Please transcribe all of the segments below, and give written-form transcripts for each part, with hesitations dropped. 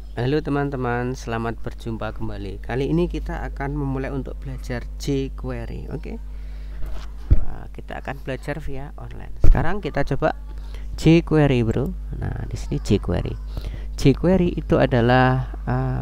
Halo teman-teman, selamat berjumpa kembali. Kali ini kita akan memulai untuk belajar jQuery. Oke. Kita akan belajar via online. Sekarang kita coba jQuery, bro. Nah, di sini jQuery. jQuery itu adalah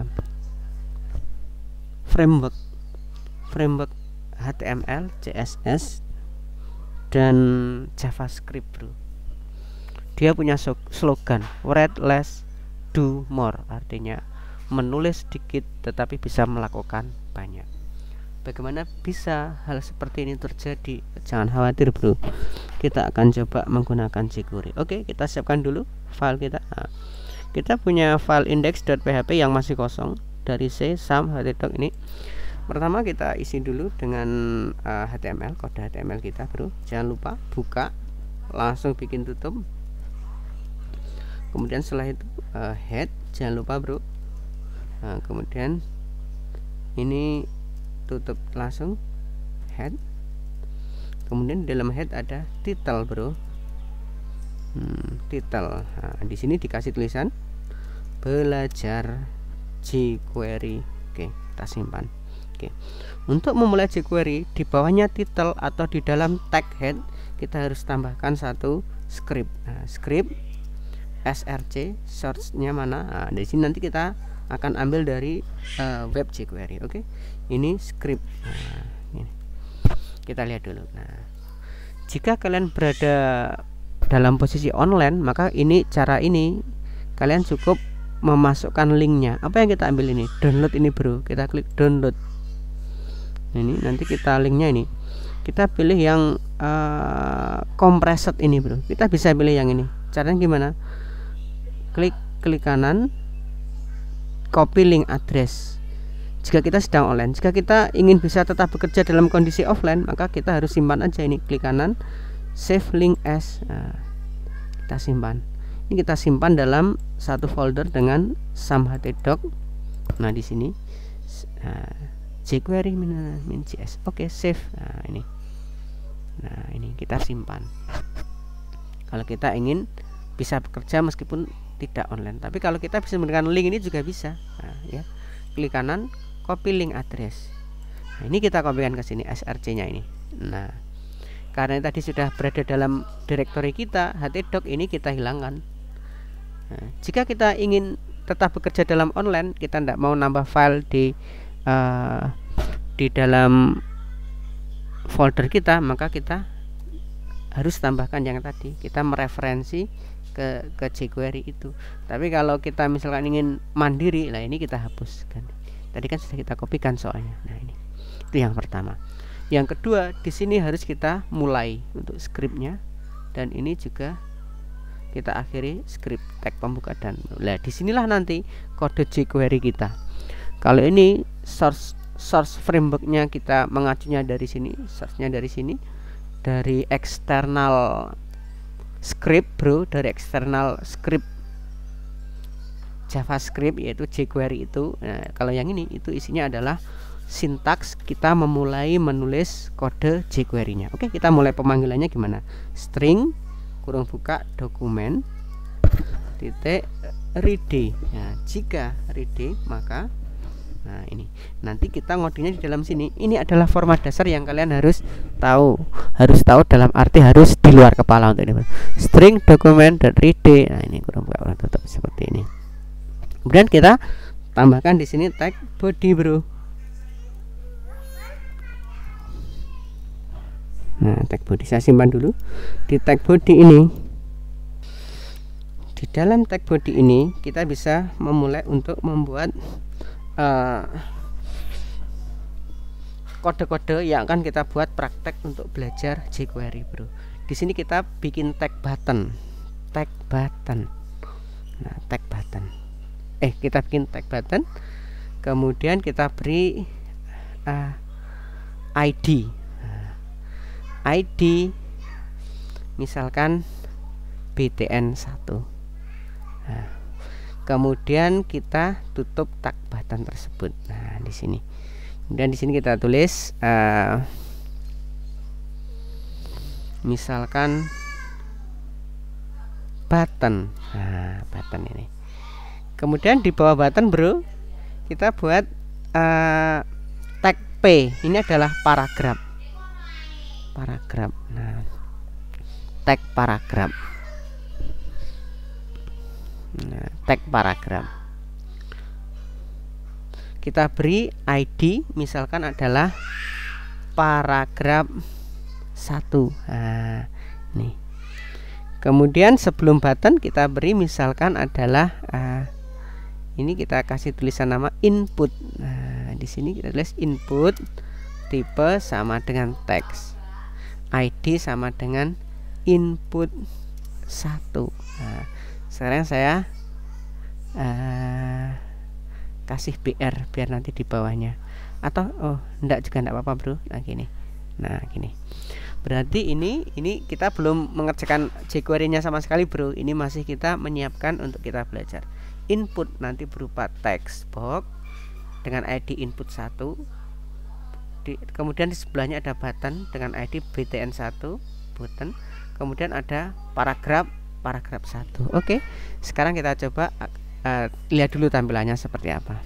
framework HTML, CSS, dan JavaScript, bro. Dia punya slogan write less, do more, artinya menulis sedikit tetapi bisa melakukan banyak. Bagaimana bisa hal seperti ini terjadi? Jangan khawatir, bro. Kita akan coba menggunakan jQuery. Oke, kita siapkan dulu file kita. Kita punya file index.php yang masih kosong dari C, sum, htdoc ini. Pertama kita isi dulu dengan HTML, kode HTML kita, bro. Jangan lupa buka, langsung bikin tutup. Kemudian setelah itu head, jangan lupa, bro. Nah, kemudian ini tutup langsung head. Kemudian di dalam head ada title, bro. Title. Nah, di sini dikasih tulisan belajar jQuery. Oke, kita simpan. Oke. Untuk memulai jQuery, di bawahnya title atau di dalam tag head kita harus tambahkan satu script. Nah, script src, source-nya mana? Nah, di sini nanti kita akan ambil dari web jQuery. Oke. Ini script. Nah, ini. Kita lihat dulu. Nah, jika kalian berada dalam posisi online, maka ini cara ini kalian cukup memasukkan linknya. Apa yang kita ambil ini? Download ini, bro. Kita klik download. Ini nanti kita linknya ini. Kita pilih yang compressed ini, bro. Kita bisa pilih yang ini. Caranya gimana? Klik kanan, copy link address. Jika kita sedang online, jika kita ingin bisa tetap bekerja dalam kondisi offline, maka kita harus simpan aja ini. Klik kanan, save link as. Nah, kita simpan. Ini kita simpan dalam satu folder dengan sum htdoc. Nah, di sini jQuery -js. Oke, save. Nah, ini. Nah, ini kita simpan. Kalau kita ingin bisa bekerja meskipun tidak online, tapi kalau kita bisa menggunakan link ini juga bisa. Nah, ya, klik kanan, copy link address. Nah, ini kita kopikan ke sini src-nya ini. Nah, karena tadi sudah berada dalam directory kita, htdoc ini kita hilangkan. Nah, jika kita ingin tetap bekerja dalam online, kita tidak mau nambah file di dalam folder kita, maka kita harus tambahkan yang tadi. Kita mereferensi ke jQuery itu. Tapi kalau kita misalkan ingin mandiri, nah ini kita hapuskan. Tadi kan sudah kita kopikan soalnya. Nah, ini itu yang pertama. Yang kedua, di sini harus kita mulai untuk scriptnya, dan ini juga kita akhiri script tag pembuka dan. Nah, disinilah nanti kode jQuery kita. Kalau ini source frameworknya kita mengacunya dari sini, source-nya dari sini, dari eksternal script, bro, dari eksternal script JavaScript yaitu jQuery itu. Nah, kalau yang ini itu isinya adalah sintaks kita memulai menulis kode jQuery-nya. Oke, kita mulai pemanggilannya gimana? String kurung buka dokumen titik ready. Nah, jika ready maka nah ini nanti kita ngodenya di dalam sini. Ini adalah format dasar yang kalian harus tahu dalam arti harus di luar kepala untuk ini. String dokumen.ready. Nah, ini kurang buka kurang tutup seperti ini. Kemudian kita tambahkan di sini tag body, bro. Nah, tag body saya simpan dulu. Di tag body ini, di dalam tag body ini kita bisa memulai untuk membuat kode-kode yang akan kita buat praktek untuk belajar jQuery, bro. Di sini kita bikin tag button. Nah, tag button. Kita bikin tag button. Kemudian kita beri ID. ID misalkan btn1. Nah, kemudian kita tutup tag button tersebut. Nah, di sini. Kemudian di sini kita tulis misalkan button. Nah, button ini. Kemudian di bawah button bro, kita buat tag P. Ini adalah paragraf. Nah, tag paragraf. Nah, tag paragraf. Kita beri ID, misalkan adalah paragraf 1. Nah, nih. Kemudian sebelum button kita beri misalkan adalah ini kita kasih tulisan nama input. Nah, di sini kita tulis input, tipe sama dengan teks, ID sama dengan input 1. Nah, sekarang saya kasih BR biar nanti di bawahnya, atau enggak juga enggak apa-apa bro. Nah gini, berarti ini kita belum mengerjakan jQuery-nya sama sekali bro. Ini masih kita menyiapkan untuk kita belajar. Input nanti berupa text box dengan ID input 1. Kemudian di sebelahnya ada button dengan ID btn1 button. Kemudian ada paragraf 1. Oke, sekarang kita coba lihat dulu tampilannya seperti apa.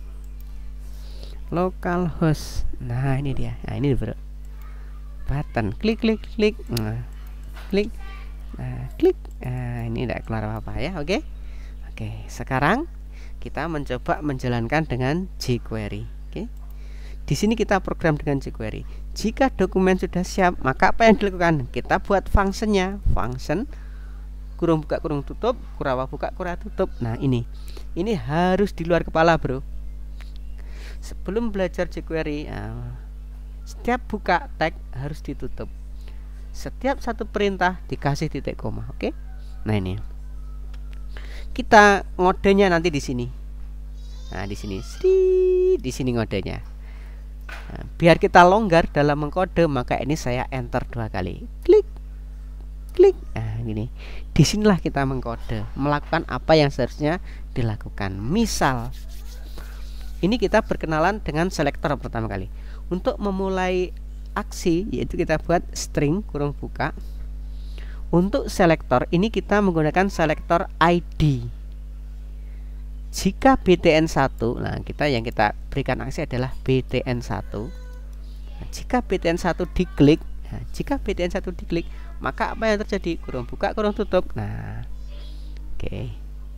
Localhost. Nah ini dia. Nah ini bro, button klik. Nah, klik. Nah, klik. Nah, ini tidak keluar apa-apa ya. Oke, sekarang kita mencoba menjalankan dengan jQuery. Oke, di sini kita program dengan jQuery. Jika dokumen sudah siap, maka apa yang dilakukan? Kita buat fungsinya, function kurung buka kurung tutup, kurawa buka kura tutup. Nah ini harus di luar kepala bro. Sebelum belajar jQuery, setiap buka tag harus ditutup. Setiap satu perintah dikasih titik koma. Oke, nah ini kita ngodenya nanti di sini. Nah di sini ngodenya. Nah, biar kita longgar dalam mengkode, maka ini saya enter 2 kali. Klik. Nah gini, disinilah kita mengkode, melakukan apa yang seharusnya dilakukan. Misal ini kita berkenalan dengan selektor pertama kali. Untuk memulai aksi, yaitu kita buat string kurung buka. Untuk selektor ini kita menggunakan selektor ID. Jika btn1, nah yang kita berikan aksi adalah btn1. Nah, jika btn1 diklik, maka apa yang terjadi? Kurung buka kurung tutup. Nah, oke.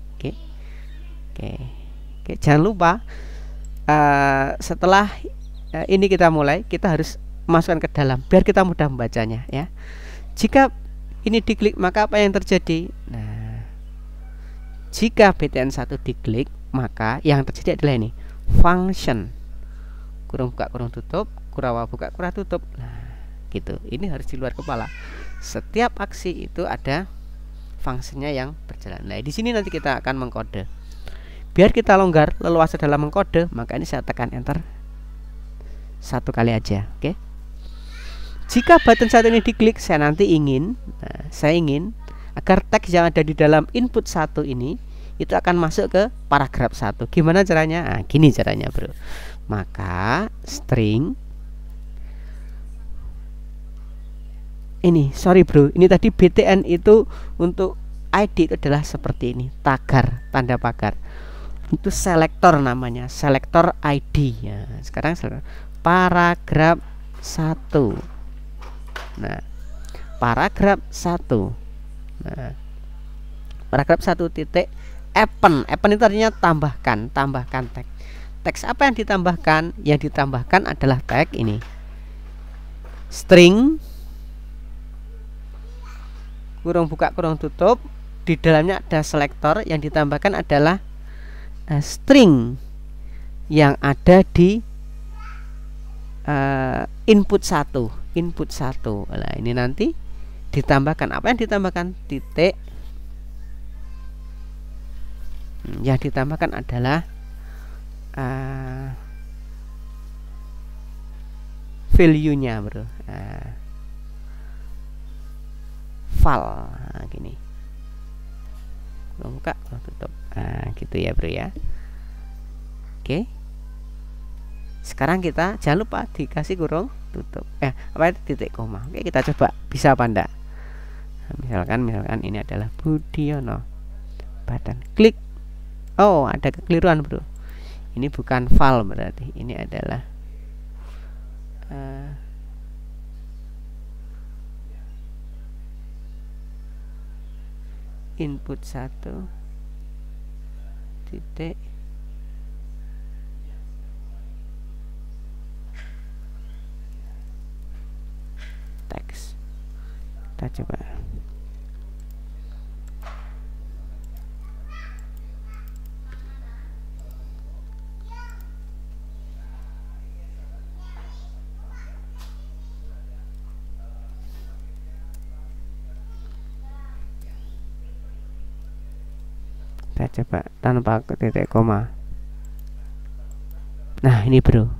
Jangan lupa setelah ini kita mulai, kita harus masukkan ke dalam biar kita mudah membacanya ya. Jika ini diklik, maka apa yang terjadi? Nah, jika btn1 diklik, maka yang terjadi adalah ini, function kurung buka kurung tutup, kurawa buka kura tutup. Nah, gitu. Ini harus di luar kepala. Setiap aksi itu ada fungsinya yang berjalan. Nah, di sini nanti kita akan mengkode. Biar kita longgar leluasa dalam mengkode, maka ini saya tekan enter 1 kali aja. Oke. Jika button 1 ini diklik, saya ingin agar teks yang ada di dalam input 1 ini itu akan masuk ke paragraf 1. Gimana caranya? Nah, gini caranya bro. Maka string ini, sorry bro, ini tadi btn itu untuk ID itu adalah seperti ini, tagar, tanda pagar. Itu selektor namanya, selektor ID ya. Sekarang paragraf 1. Nah, paragraf 1. Nah, paragraf 1 titik append itu artinya tambahkan teks. Teks apa yang ditambahkan? Yang ditambahkan adalah tag ini, string kurung buka kurung tutup. Di dalamnya ada selektor, yang ditambahkan adalah string yang ada di input 1. Nah, ini nanti ditambahkan, apa yang ditambahkan? Titik. Yang ditambahkan adalah value-nya bro. File. Nah, gini, buka tutup. Nah, gitu ya bro ya. Oke, sekarang kita jangan lupa dikasih kurung tutup, apa itu titik koma. Oke, kita coba bisa apa enggak. Nah, misalkan ini adalah Budiono, button klik. Oh, ada kekeliruan bro, ini bukan val, berarti ini adalah input 1 titik teks. Kita coba. Kita coba tanpa titik koma. Nah ini bro,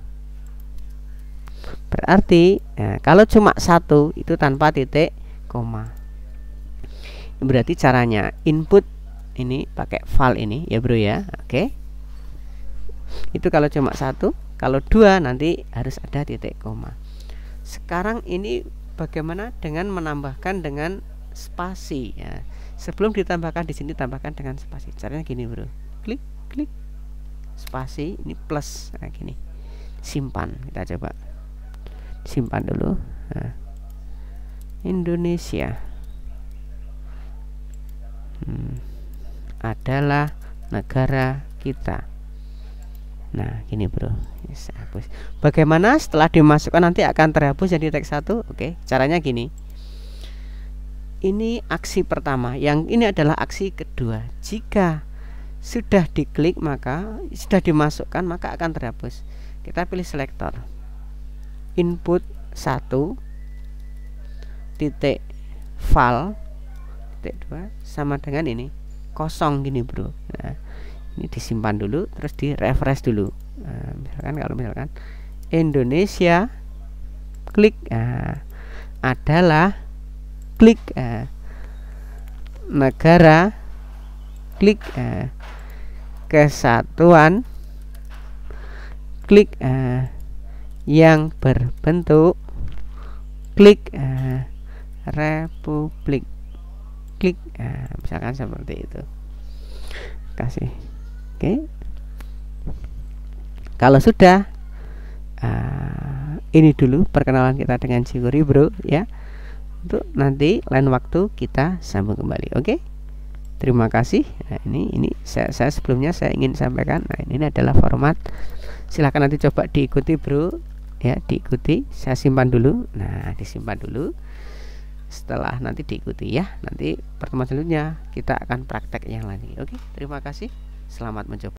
berarti kalau cuma 1 itu tanpa titik koma. Berarti caranya input ini pakai val ini ya bro ya. Oke, itu kalau cuma 1. Kalau 2 nanti harus ada titik koma. Sekarang ini bagaimana dengan menambahkan dengan spasi ya. Sebelum ditambahkan di sini tambahkan dengan spasi. Caranya gini bro, klik klik spasi, ini plus, nah gini, simpan. Kita coba simpan dulu. Nah, Indonesia adalah negara kita. Nah gini bro, hapus. Bagaimana setelah dimasukkan nanti akan terhapus jadi teks 1. Oke, caranya gini. Ini aksi pertama, yang ini adalah aksi kedua. Jika sudah diklik maka sudah dimasukkan maka akan terhapus. Kita pilih selektor, input 1 titik val titik 2 sama dengan ini kosong gini bro. Nah ini disimpan dulu, terus di refresh dulu. Nah, misalkan kalau misalkan Indonesia klik adalah klik negara klik kesatuan klik yang berbentuk klik republik klik misalkan seperti itu. Kasih oke. Kalau sudah ini dulu perkenalan kita dengan jQuery bro ya. Untuk nanti lain waktu kita sambung kembali. Oke, terima kasih. Nah, ini saya sebelumnya saya ingin sampaikan. Nah ini adalah format. Silahkan nanti coba diikuti bro ya, diikuti. Saya simpan dulu. Nah disimpan dulu. Setelah nanti diikuti ya. Nanti pertemuan selanjutnya kita akan praktek yang lain. Oke, terima kasih. Selamat mencoba.